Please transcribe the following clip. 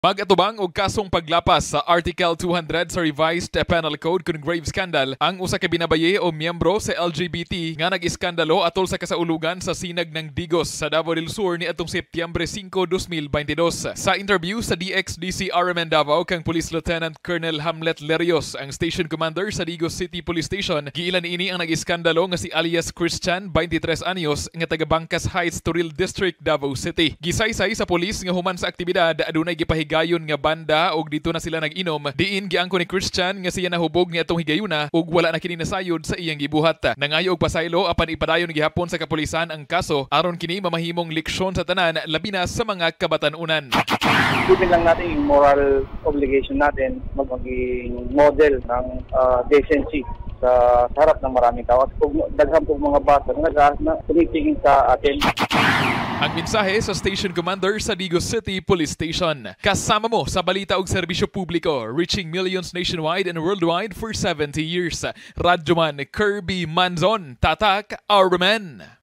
Mag-atubang og kasong paglapas sa Article 200 sa Revised Penal Code kung grave scandal ang usa ka binabaye o miyembro sa LGBT nga nag-eskandalo atol sa kasaulogan sa Sinag ng Digos sa Davao del Sur niadtong Setyembre 5, 2022. Sa interview sa DXDC RMN Davao kang Police Lieutenant Colonel Hamlet Lerios, ang Station Commander sa Digos City Police Station, giilan ini ang nag-eskandalo nga si alias Christian, 23 anyos, nga taga Bangkas Heights, Turil District, Davao City. Gisaysay sa pulis nga human sa aktibidad adunay gipahigayon nga banda og dito na sila nag-inom. Diin giangko ni Christian nga siya nahubog ni atong higayuna ug wala na kini nasayod sa iyang gibuhat. Nangayo og pasaylo apan ipadayon gihapon sa kapulisan ang kaso aron kini mamahimong leksyon sa tanan labi na sa mga kabatan-unan. Isipin lang natin yung moral obligation natin maging model ng decency sa harap ng maraming tao. At daghang po mga bata na tumitingin sa atin. Ang mensahe sa Station Commander sa Digos City Police Station. Kasama mo sa balita ug serbisyo publiko, reaching millions nationwide and worldwide for 70 years. Radyoman Kirby Manzon, Tatak RMN.